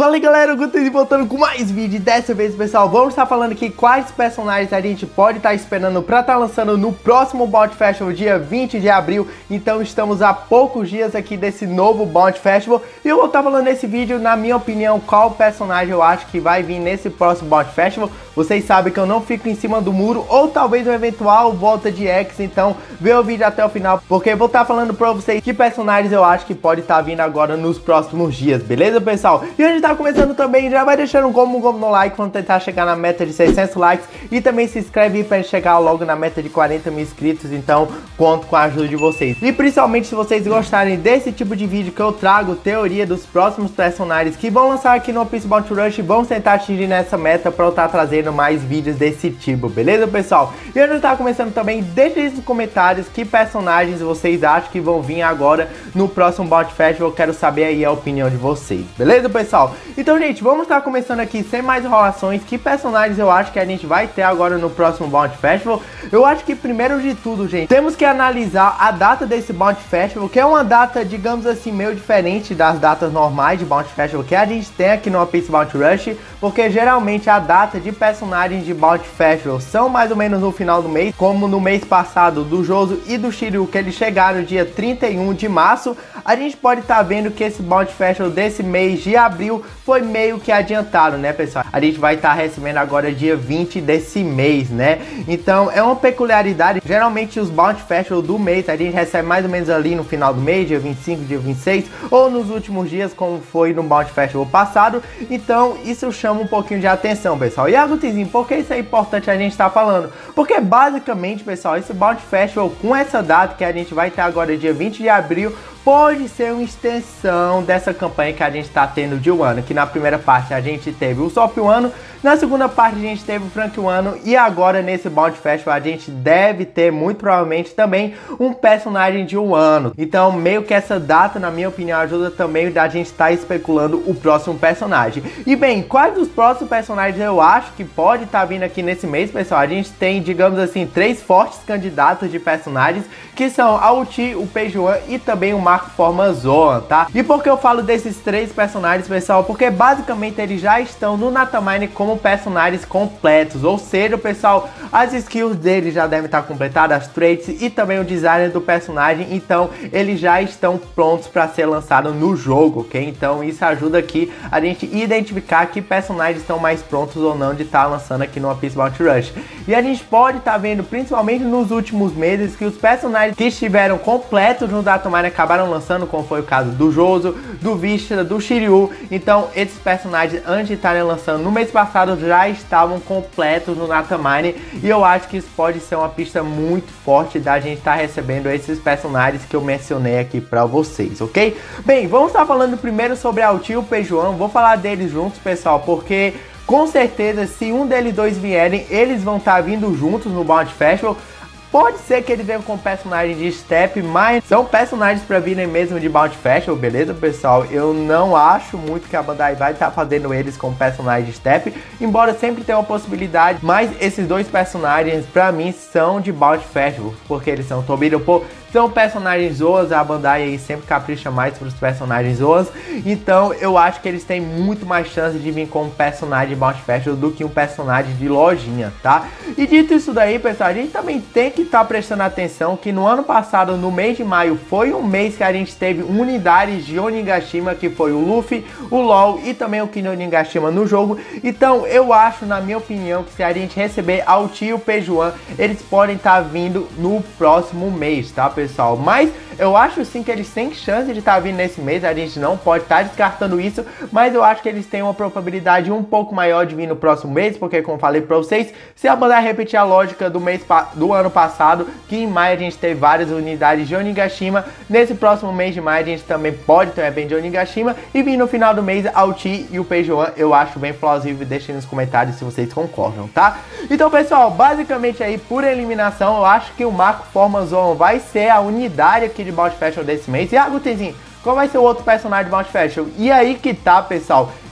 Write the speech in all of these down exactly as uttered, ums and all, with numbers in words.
Fala aí galera, o Guto voltando com mais vídeo. Dessa vez, pessoal, vamos estar falando aqui quais personagens a gente pode estar esperando para estar lançando no próximo Bounty Festival, dia vinte de abril. Então estamos a poucos dias aqui desse novo Bounty Festival e eu vou estar falando nesse vídeo, na minha opinião, qual personagem eu acho que vai vir nesse próximo Bounty Festival. Vocês sabem que eu não fico em cima do muro, ou talvez uma eventual volta de X, então vê o vídeo até o final, porque eu vou estar falando para vocês que personagens eu acho que pode estar vindo agora nos próximos dias, beleza, pessoal? E a gente tá começando também, já vai deixando um como, um como no like, vamos tentar chegar na meta de seiscentos likes, e também se inscreve aí pra gente chegar logo na meta de quarenta mil inscritos, então conto com a ajuda de vocês. E principalmente se vocês gostarem desse tipo de vídeo que eu trago, teoria dos próximos personagens que vão lançar aqui no One Piece Bounty Rush, vamos tentar atingir nessa meta pra eu estar trazendo mais vídeos desse tipo, beleza, pessoal? E a gente tá começando também, deixa aí nos comentários que personagens vocês acham que vão vir agora no próximo Bounty Festival, eu quero saber aí a opinião de vocês, beleza, pessoal? Então, gente, vamos estar começando aqui sem mais enrolações. Que personagens eu acho que a gente vai ter agora no próximo Bounty Festival? Eu acho que primeiro de tudo, gente, temos que analisar a data desse Bounty Festival, que é uma data, digamos assim, meio diferente das datas normais de Bounty Festival que a gente tem aqui no One Piece Bounty Rush, porque geralmente a data de personagens de Bounty Festival são mais ou menos no final do mês, como no mês passado do Joso e do Shiryu, que eles chegaram dia trinta e um de março. A gente pode estar vendo que esse Bounty Festival desse mês de abril foi meio que adiantado, né, pessoal? A gente vai estar recebendo agora dia vinte desse mês, né? Então é uma peculiaridade. Geralmente os Bounty Festival do mês a gente recebe mais ou menos ali no final do mês, dia vinte e cinco, dia vinte e seis, ou nos últimos dias, como foi no Bounty Festival passado. Então isso chama um pouquinho de atenção, pessoal. E Agutizinho, por que isso é importante a gente estar falando? Porque basicamente, pessoal, esse Bounty Festival com essa data que a gente vai ter agora dia vinte de abril, pode ser uma extensão dessa campanha que a gente está tendo de Wano, que na primeira parte a gente teve o Usopp Wano, na segunda parte a gente teve o Franky Wano, e agora nesse Bounty Festival a gente deve ter muito provavelmente também um personagem de Wano. Então meio que essa data, na minha opinião, ajuda também da gente estar tá especulando o próximo personagem. E bem, quais dos próximos personagens eu acho que pode estar tá vindo aqui nesse mês, pessoal? A gente tem, digamos assim, três fortes candidatos de personagens, que são a Uchi, o Peijuan e também o Marco Forma Zoan, tá? E por que eu falo desses três personagens, pessoal? Porque basicamente eles já estão no Natamine como personagens completos, ou seja, pessoal, as skills deles já devem estar completadas, as traits e também o design do personagem, então eles já estão prontos para ser lançados no jogo, ok? Então isso ajuda aqui a gente identificar que personagens estão mais prontos ou não de estar tá lançando aqui no One Piece Bounty Rush. E a gente pode estar tá vendo, principalmente nos últimos meses, que os personagens que estiveram completos no Natamine acabaram lançando, como foi o caso do Joso, do Vista, do Shiryu. Então esses personagens, antes de estarem lançando no mês passado, já estavam completos no Natamine, e eu acho que isso pode ser uma pista muito forte da gente estar recebendo esses personagens que eu mencionei aqui para vocês, ok? Bem, vamos estar falando primeiro sobre a Uchi e o Peijuan. Vou falar deles juntos, pessoal, porque com certeza se um deles dois vierem, eles vão estar vindo juntos no Bounty Festival. Pode ser que eles venham com personagens de Step, mas são personagens para virem mesmo de Bounty Festival, beleza, pessoal? Eu não acho muito que a Bandai vai estar tá fazendo eles com personagens de Step, embora sempre tenha uma possibilidade, mas esses dois personagens, para mim, são de Bounty Festival, porque eles são Tobiro, pô, são personagens Zoas, a Bandai aí sempre capricha mais para os personagens Zoas, então eu acho que eles têm muito mais chance de vir com um personagem de Bounty Festival do que um personagem de lojinha, tá? E dito isso daí, pessoal, a gente também tem que estar tá prestando atenção que no ano passado, no mês de maio, foi um mês que a gente teve unidades de Onigashima, que foi o Luffy, o LOL e também o Kino Onigashima no jogo. Então eu acho, na minha opinião, que se a gente receber a Uchi e o Peijuan, eles podem estar tá vindo no próximo mês, tá, pessoal? Pessoal, mas eu acho sim que eles têm chance de estar tá vindo nesse mês, a gente não pode estar tá descartando isso, mas eu acho que eles têm uma probabilidade um pouco maior de vir no próximo mês, porque como falei pra vocês, se a Bandai repetir a lógica do mês do ano passado, que em maio a gente teve várias unidades de Onigashima, nesse próximo mês de maio a gente também pode ter um evento de Onigashima, e vir no final do mês a Uchi e o Peijuan, eu acho bem plausível, deixem nos comentários se vocês concordam, tá? Então, pessoal, basicamente aí, por eliminação, eu acho que o Marco Forma Zoan vai ser a unidade aqui de Bounty Festival desse mês. E Agutizinho, qual vai ser o outro personagem de Bounty Festival? E aí que tá, pessoal,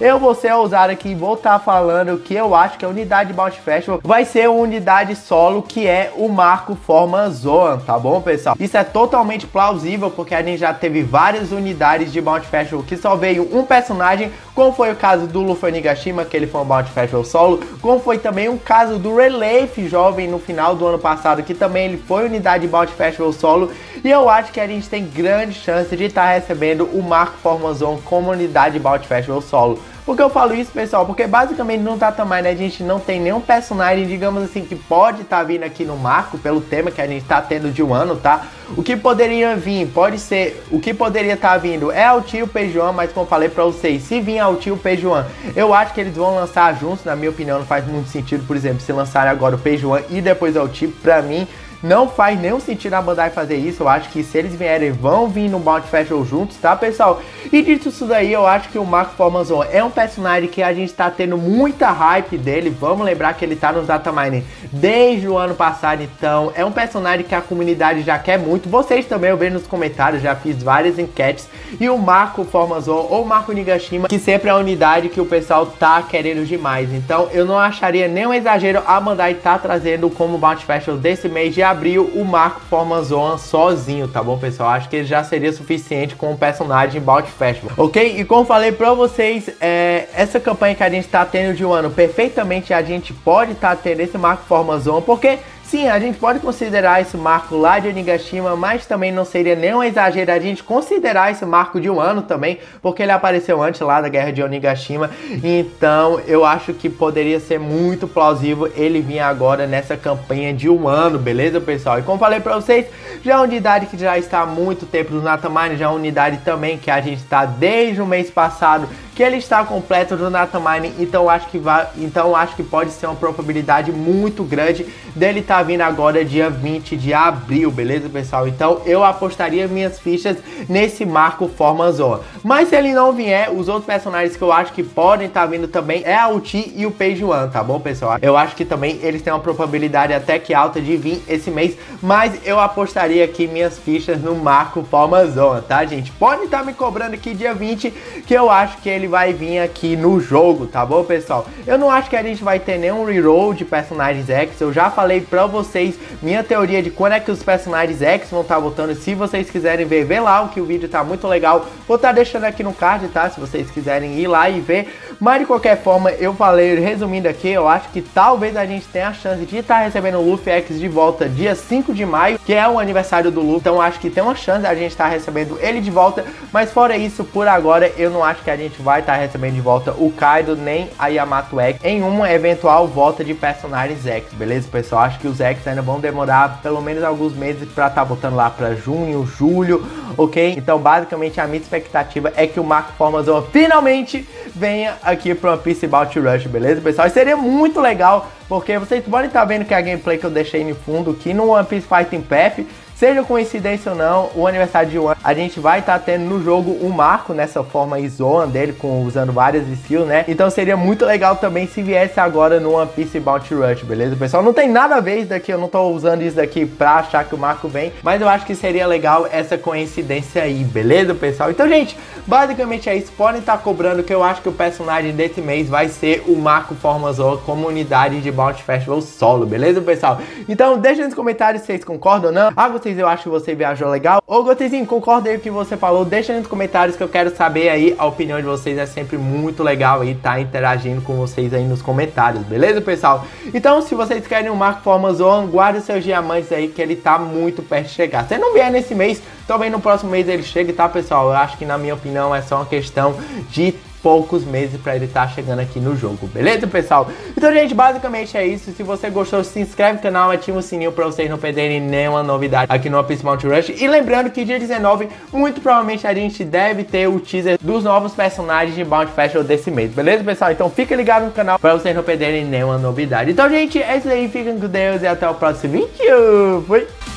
eu vou ser ousado aqui e vou estar falando que eu acho que a unidade de Bounty Festival vai ser uma unidade solo, que é o Marco Forma Zoan, tá bom, pessoal? Isso é totalmente plausível, porque a gente já teve várias unidades de Bounty Festival que só veio um personagem, como foi o caso do Luffy Onigashima, que ele foi um Bounty Festival solo, como foi também o caso do Relief jovem no final do ano passado, que também ele foi unidade de Bounty Festival solo, e eu acho que a gente tem grande chance de estar recebendo o Marco Forma Zoan como unidade de Bounty Festival solo. Por que eu falo isso, pessoal? Porque basicamente no Datamine a gente não tem nenhum personagem, digamos assim, que pode estar tá vindo aqui no marco, pelo tema que a gente está tendo de um ano, tá? O que poderia vir, pode ser, o que poderia estar tá vindo é o tio Pejuan, mas como eu falei pra vocês, se vir ao tio Pejuan, eu acho que eles vão lançar juntos, na minha opinião não faz muito sentido, por exemplo, se lançarem agora o Pejuan e depois o tio, pra mim, não faz nenhum sentido a Bandai fazer isso. Eu acho que se eles vierem, vão vir no Bounty Festival juntos, tá, pessoal? E dito isso daí, eu acho que o Marco Forma Zoan é um personagem que a gente tá tendo muita hype dele. Vamos lembrar que ele tá nos Datamine desde o ano passado, então é um personagem que a comunidade já quer muito. Vocês também, eu vejo nos comentários, já fiz várias enquetes. E o Marco Forma Zoan ou Marco Onigashima, que sempre é a unidade que o pessoal tá querendo demais. Então eu não acharia nenhum exagero a Bandai tá trazendo como Bounty Festival desse mês de abril o Marco Forma Zoan sozinho, tá bom, pessoal? Acho que ele já seria suficiente com o personagem Bounty Festival, ok? E como falei pra vocês, é, essa campanha que a gente tá tendo de um ano, perfeitamente a gente pode estar tá tendo esse Marco Forma Zoan, porque sim, a gente pode considerar esse marco lá de Onigashima, mas também não seria nenhum exagero a gente considerar esse marco de um ano também, porque ele apareceu antes lá da Guerra de Onigashima, então eu acho que poderia ser muito plausível ele vir agora nessa campanha de um ano, beleza, pessoal? E como falei pra vocês, já é uma unidade que já está há muito tempo no Datamine, já é uma unidade também que a gente está desde o mês passado, que ele está completo no Datamine, então acho que vai, então acho que pode ser uma probabilidade muito grande dele estar tá vindo agora dia vinte de abril, beleza, pessoal? Então eu apostaria minhas fichas nesse Marco Forma Zoan. Mas se ele não vier, os outros personagens que eu acho que podem estar tá vindo também é a Uchi e o Pejuan, tá bom, pessoal? Eu acho que também eles têm uma probabilidade até que alta de vir esse mês, mas eu apostaria aqui minhas fichas no Marco Forma Zoan, tá, gente? Podem estar tá me cobrando aqui dia vinte, que eu acho que ele vai vir aqui no jogo, tá bom, pessoal? Eu não acho que a gente vai ter nenhum reroll de personagens X, eu já falei pra vocês minha teoria de quando é que os personagens X vão estar tá voltando. Se vocês quiserem ver, vê lá, o que o vídeo tá muito legal, vou estar tá deixando aqui no card, tá? Se vocês quiserem ir lá e ver, mas de qualquer forma, eu falei, resumindo aqui, eu acho que talvez a gente tenha a chance de estar tá recebendo o Luffy X de volta dia cinco de maio, que é o aniversário do Luffy, então acho que tem uma chance a gente estar tá recebendo ele de volta, mas fora isso, por agora, eu não acho que a gente vai estar tá recebendo de volta o Kaido nem a Yamato X em uma eventual volta de personagens X, beleza, pessoal? Acho que os X ainda vão demorar pelo menos alguns meses pra estar tá botando lá pra junho, julho, ok? Então basicamente a minha expectativa é que o Marco Forma Zoan finalmente venha aqui pro One Piece Bounty Rush, beleza, pessoal? E seria muito legal, porque vocês podem estar tá vendo que a gameplay que eu deixei no fundo aqui no One Piece Fighting Path, seja coincidência ou não, o aniversário de um ano, a gente vai estar tá tendo no jogo um marco nessa forma Zoan dele, com, usando várias skills, né? Então seria muito legal também se viesse agora no One Piece Bounty Rush, beleza, pessoal? Não tem nada a ver isso daqui, eu não tô usando isso daqui pra achar que o marco vem, mas eu acho que seria legal essa coincidência aí, beleza, pessoal? Então, gente, basicamente é isso. Podem estar tá cobrando que eu acho que o personagem desse mês vai ser o Marco Forma Zoan como unidade de Bounty Festival solo, beleza, pessoal? Então, deixa nos comentários se vocês concordam ou não. Ah, vocês, eu acho que você viajou legal. Ô, Gotezinho, concorda aí com o que você falou? Deixa nos comentários que eu quero saber aí. A opinião de vocês é sempre muito legal aí, tá interagindo com vocês aí nos comentários, beleza, pessoal? Então, se vocês querem o Marco Forma Zoan, guarde seus diamantes aí, que ele tá muito perto de chegar. Se não vier nesse mês, talvez no próximo mês ele chegue, tá, pessoal? Eu acho que, na minha opinião, é só uma questão de poucos meses para ele estar tá chegando aqui no jogo, beleza, pessoal? Então, gente, basicamente é isso. Se você gostou, se inscreve no canal, ativa o sininho para vocês não perderem nenhuma novidade aqui no One Piece Bounty Rush. E lembrando que dia dezenove, muito provavelmente a gente deve ter o teaser dos novos personagens de Bounty Festival desse mês, beleza, pessoal? Então fica ligado no canal para vocês não perderem nenhuma novidade. Então, gente, é isso aí. Fiquem com Deus e até o próximo vídeo. Fui!